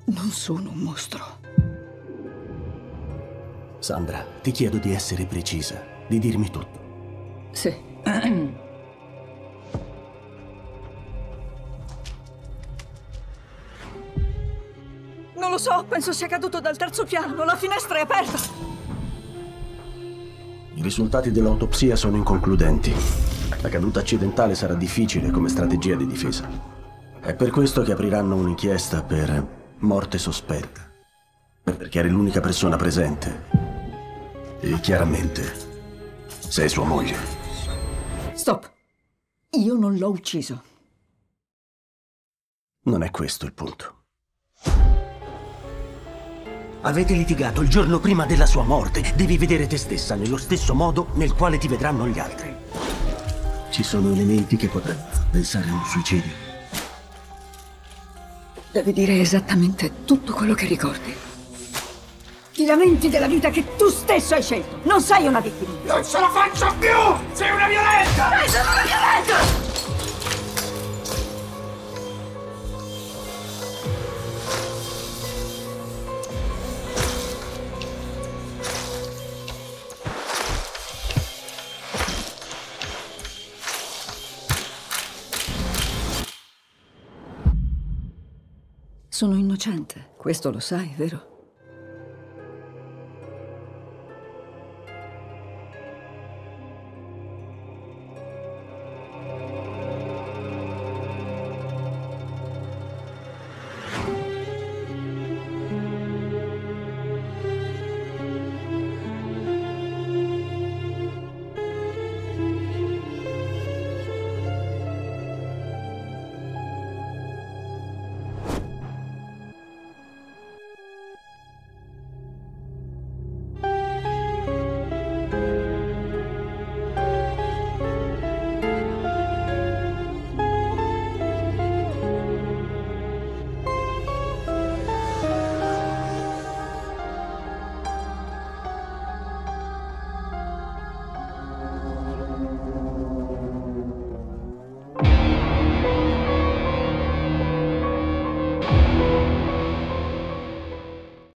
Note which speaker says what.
Speaker 1: Non sono un mostro.
Speaker 2: Sandra, ti chiedo di essere precisa, di dirmi tutto.
Speaker 1: Sì. Non lo so, penso sia caduto dal terzo piano. La finestra è aperta.
Speaker 2: I risultati dell'autopsia sono inconcludenti. La caduta accidentale sarà difficile come strategia di difesa. È per questo che apriranno un'inchiesta per morte sospetta. Perché eri l'unica persona presente. E chiaramente sei sua moglie.
Speaker 1: Stop. Io non l'ho ucciso.
Speaker 2: Non è questo il punto.
Speaker 3: Avete litigato il giorno prima della sua morte. Devi vedere te stessa nello stesso modo nel quale ti vedranno gli altri.
Speaker 2: Ci sono elementi che potrebbero pensare a un suicidio.
Speaker 1: Devi dire esattamente tutto quello che ricordi. Ti lamenti della vita che tu stesso hai scelto. Non sei una vittima.
Speaker 4: Non ce la faccio più! Sei una violenta!
Speaker 1: Sono una violenta! Sono innocente. Questo lo sai, vero?